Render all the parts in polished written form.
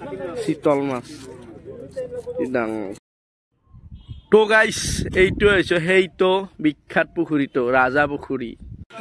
চিতল মাছ ডাঙৰ তো গাইস এইটো হৈছে সেইটো বিখ্যাত পুখুৰীটো ৰাজা পুখুৰী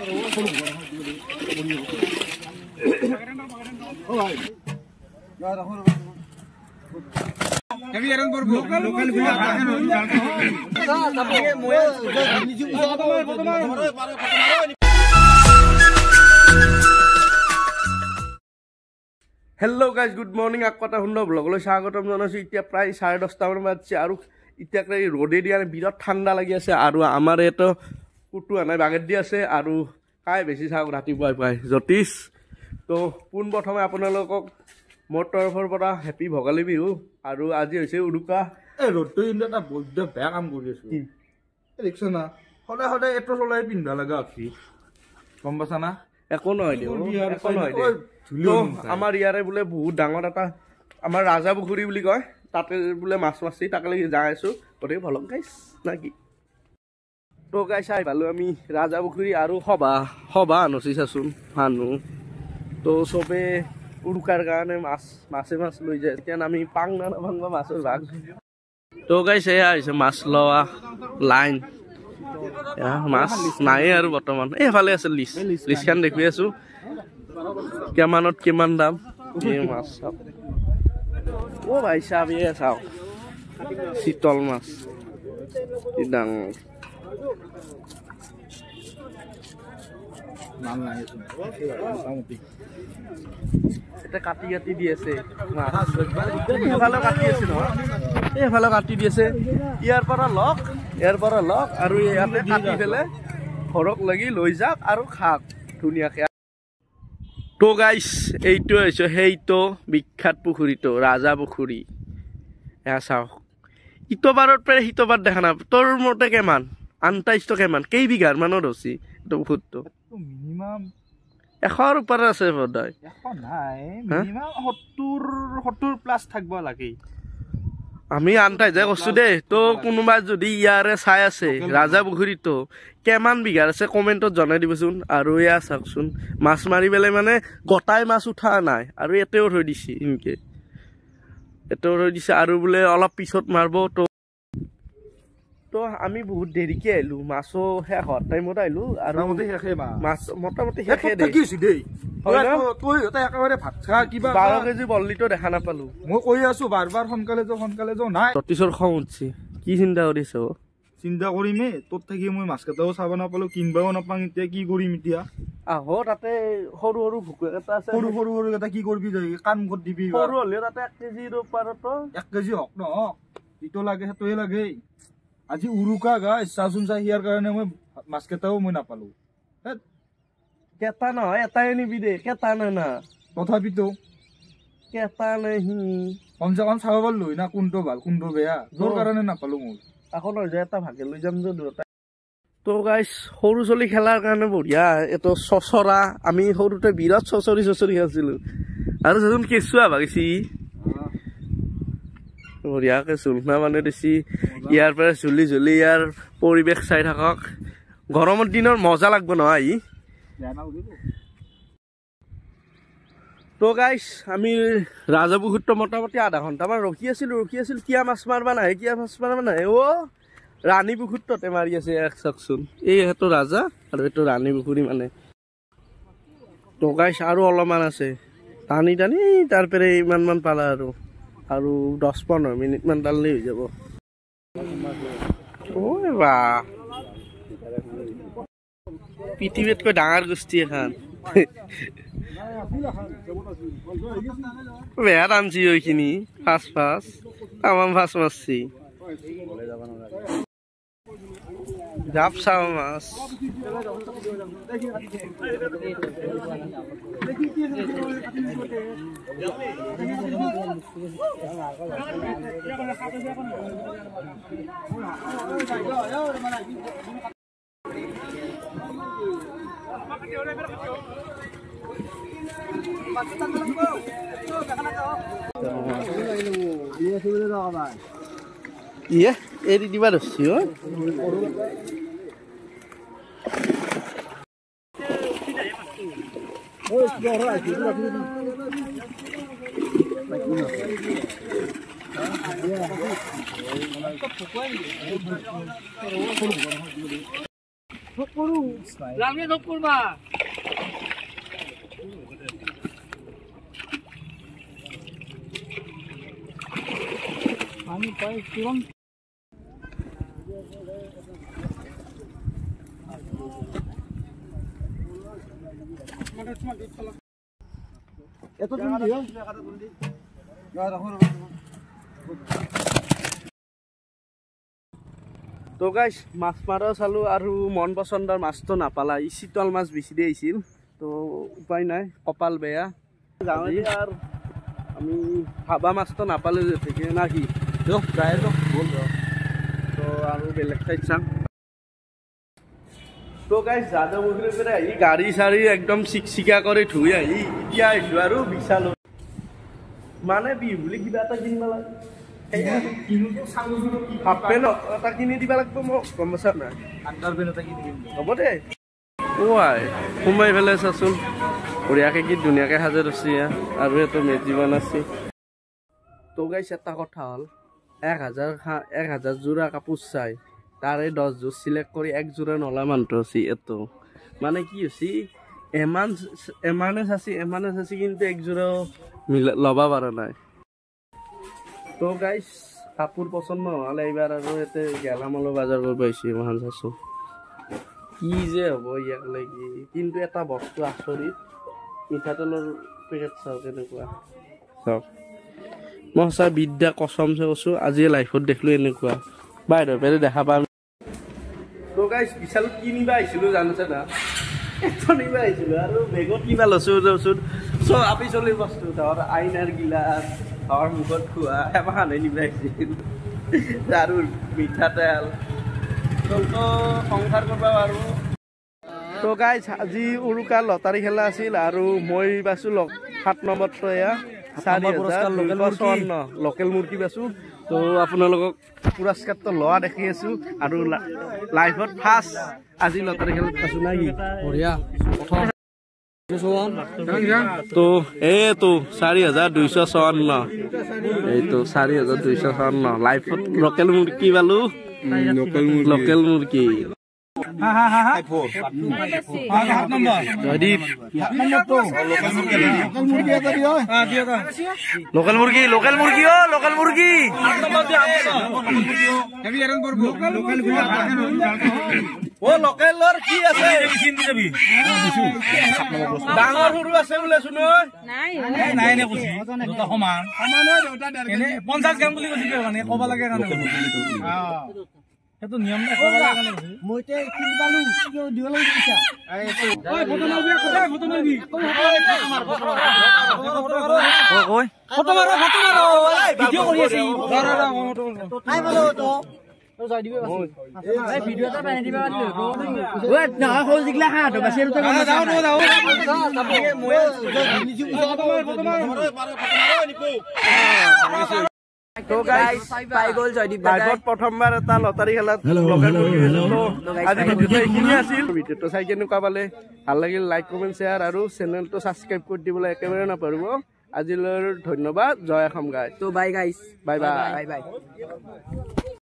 হেল্ল' গাইজ গুড মৰ্নিং আকটা সুন্দৰ ব্লগলৈ স্বাগতম জনাইছোঁ এতিয়া প্ৰায় 10:30 মান বাজিছে আৰু এতিয়া ৰ'দে দিয়া বিৰাট ঠাণ্ডা লাগি আছে আৰু আমাৰ ইয়াতো কুটু আনাই বাগেত দি আছে আৰু কাই বেছি চাওক ৰাতিপুৱাই পুৱাই জ্যোতিষ তো পোনপ্ৰথমে আপোনালোকক মোৰ তৰফৰ পৰা হেপী ভোগালী বিহু আৰু আজি হৈছে উৰুকা এই ৰ'দটো কিন্তু এটা বৈদ্য বেয়া কাম কৰি আছো দেখিছ না সদায় সদায় এটো চলাই পিন্ধা লগা আছে গম পাইছা না একো নহয় দিয়ক একো নহয় তো আমাৰ ইয়াৰে বোলে বহুত ডাঙৰ এটা আমাৰ ৰাজা পুখুৰী বুলি কয় তাতে বোলে মাছ মাছি তাকে যাই আছোঁ গতিকে ভলক গাইছ নাকি তো গাই চাই পালোঁ আমি ৰাজা পুখুৰী আৰু সভা নচি চাচোন মানুহ তো চবে উৰুকাৰ কাৰণে মাছ লৈ যায় এতিয়া আমি পাং নাভাংবা মাছৰ ভাগ তো গাইছ এয়া হৈছে মাছ লোৱা লাইন মাছ নাই আৰু বৰ্তমান এইফালে আছে লিষ্টখন দেখুৱাই আছোঁ কিমানত কিমান দাম এই মাছ চাওক অ ভাই চাব এয়া চাওক চিতল মাছ ডাঙৰ এতিয়া কাটি দি আছে এইফালে কাটি আছে নহয় এইফালে কাটি দি আছে ইয়াৰ পৰা লওক আৰু ইয়াতে কাটি পেলাই ঘৰক লাগি লৈ যাওক আৰু খাওক ধুনীয়াকৈ তো গাইছ এইটো হৈছে সেইটো বিখ্যাত পুখুৰীটো ৰাজা পুখুৰী এয়া চাওক ইটোবাৰত প্ৰায় সিটোবাৰ দেখা নাই তোৰ মতে কিমান 28 কিমান কেইবিঘাৰ মানৰ হৈছে এইটো পুখুৰীটো মিনিমাম 100ৰ ওপৰত আছে সদায় 100 নাই মিনিমাম 70 প্লাস থাকব লাগে আমি আনটাই যে কৈছো দেই তো কোনোবা যদি ইয়াৰে চাই আছে ৰাজা পুখুৰীটো কিমান বিঘাৰ আছে কমেণ্টত জনাই দিবচোন আৰু এয়া চাওকচোন মাছ মাৰি পেলাই মানে গটাই মাছ উঠা নাই আৰু এতেও থৈ দিছে ইনকে এতেও থৈ দিছে আৰু বোলে অলপ পিছত মাৰিব তো আমি বহুত দেৰিকে আহিলো মাছো শেষ হোৱাৰ টাইমত আহিলো আৰু মাছ মোটামুটি শেষে দেই একেবাৰে ভাত খা কিবা 12 কেজি বল্লিটো দেখা নাপালো মই কৈ আছো বাৰ সোনকালে যাও নাই জ্যোতিষৰ খং উঠছে কি চিন্তা কৰিছ চিন্তা কৰিমে তোত থাকি মই মাছ কেইটাও চাব নাপালো কিনবাও নাপাং এতিয়া কি কৰিম এতিয়া আহো তাতে সৰু ভুকুৰ এটা আছে সৰু এটা কি কৰিবি কাণ মুখত দিবি সৰু হলে তাতে 1 কেজিৰ ওপৰতো 1 কেজি হক নহক ইটো লাগে সেইটোৱে লাগে আজি উৰুকা গাইছ চাচোন চাই ইয়াৰ কাৰণে মই মাছ কেইটাও মই নাপালো কেটা নহয় এটাই নিবি দে কেটা না তথাপিতো কেটা নাহি কমচে কম চাব পারলো না কোনটো ভাল কোনটো বেয়া তোর কারণে নাপালো মই এখন হৈ যায় এটা ভাগে লৈ যাম যে দুটা তো গাইছ সৰু চলি খেলাৰ কাৰণে বঢ়িয়া এটো চচৰা আমি সৰুতে বিৰাট চচৰি খেলছিলো আৰু যেন কেঁচুৱা ভাগিছি বঢ়িয়াকে চুলনা মানে দিছি ইয়াৰ পৰা ঝুলি ইয়াৰ পৰিৱেশ চাই থাকক গৰমৰ দিনৰ মজা লাগব নহয় তো গাইছ আমি ৰাজা পুখুৰীত মোটামুটি আধা ঘণ্টামান ৰখি আছিলো কিয়া মাছ মাৰবা নাহে অ ৰাণী পুখুৰীতে মাৰি আছে এক চাকচোন এই হেতু ৰাজা আৰু এইটো ৰাণী পুখুৰী মানে তো গাইছ আৰু অলপমান আছে টানি তাৰপৰা ইমান মান পালা আৰু 10-15 মিনিট মান ডাললেই হৈ যাব ঐ বা পৃথিৱীতকৈ ডাঙৰ গোষ্ঠী এখন বেয়া টানছি ওইখিনি ফাঁস তামাম ফাঁস মারছি জাপ চাও মাছ ইয়ে এৰি দিবা ধৰছি তো গাইছ মাছ মাৰা চালো আৰু মন পচন্দৰ মাছটো নাপালা ই চিতল মাছ বেছি দি আহিছিল তো উপায় নাই কপাল বেয়া যাওঁতে আৰু আমি ভাবা মাছটো নাপালো যেতিকে না কি তো আৰু বেলেগ ঠাইত চাম তো গাইছ যাদৱপুৰীৰ পৰা আহি গাড়ী চাৰি একদম চিকচিকা কৰি ধুই আহি এতিয়া আহিছো আৰু বিশালো মানে বিহু বুলি কিবা এটা কিনিব লাগে হাফ পেণ্ট এটা কিনি দিব লাগিব মোক গম পাইছা নাই হ'ব দে আই সোমাই পেলাই চাচোন বঢ়িয়াকৈ কি ধুনীয়াকৈ সাজে ৰচি আৰু এইটো মেজি বনাইছে তো গাইছ এটা কথা হ'ল 1000 যোৰা কাপোৰ চাই তাৰে 10 যোৰ চিলেক্ট কৰি 1 যোৰা নলা মানুহটো আছে এইটো মানে কি হৈছে এমানে চাচি কিন্তু 1 যোৰাও ল'ব পৰা নাই তো গাইছ কাপোৰ পচন্দ নহ'লে এইবাৰ আৰু ইয়াতে গেলামালৰ বজাৰ কৰিব আহিছে মহান চাচোন কি যে হ'ব ইয়াক লাগি কিন্তু এটা বস্তু আচৰিত মিঠাতেলৰ পেকেট চাওঁ কেনেকুৱা চাওক মই সঁচা বিদ্যা কচমছে কৈছোঁ আজি লাইফত দেখিলোঁ এনেকুৱা বাহিৰৰ পৰা দেখা পাম তো গাইছ বিশালত কি নিবা আহিছিলোঁ জানিছে না এটা নিবা আহিছিলোঁ আৰু বেগত কিবা লৈছোঁ চব আপি চলিৰ বস্তু ধৰ আইনাৰ গিলাচ ধৰ মুখত খোৱা এমাহানে নিবা আহিছিল আৰু মিঠাতেল তো সংসাৰ কৰিব আৰু তো গাইছ আজি উৰুকা লটাৰী খেলা আছিল আৰু মই পাইছোঁ 7 নম্বৰত এয়া 4,254 লোকেল মুৰ্গী পাইছোঁ তো আপোনালোকক পুৰস্কাৰটো লোৱা দেখি আছোঁ আৰু লাইফত ফাৰ্ষ্ট আজি লটাৰী খেলত পাইছোঁ না কি বঢ়িয়া তো এইটো 4,254 এইটো 4,254 লাইফত লোকেল মুৰ্গী পালোঁ লোকেল মুৰ্গী লোকেল মুৰ্গী ও লোকেলৰ কি আছে ডাঙৰ সৰু আছে বোলে চোন নাই নে কৈছি দুটা সমান 50 গ্ৰাম বুলি কৈছি মানে ক'ব লাগে সেইটো নিয়ম নাই ক'ব লাগে মইতে কিনি পালো দিব লাগে পইচা ওই ফটো মাৰবি ফটো মাৰো ভিডিও কৰি আছি খাই পালো তো যাই দিবে এই ভিডিও এটা বানাই দিবা ওই না হল দিগলা হাত বাসের তো যাও মই ফটো মাৰ তো গাইস পাই গল জয়দীপ দাদা লাইভত প্ৰথমবাৰ এটা লটাৰী খেলাত লগা আজি ভিডিওটো এইখিনি আছিল ভিডিওটো চাই কেনেকুৱা পালে ভাল লাগিল লাইক কমেন্ট শ্বেয়াৰ আৰু চেনেলটো সাবস্ক্ৰাইব কৰি দিবলৈ একেবাৰে নাপাহৰিব আজিলৈ ধন্যবাদ জয় অসম গাইস তো বাই গাইস বাই বাই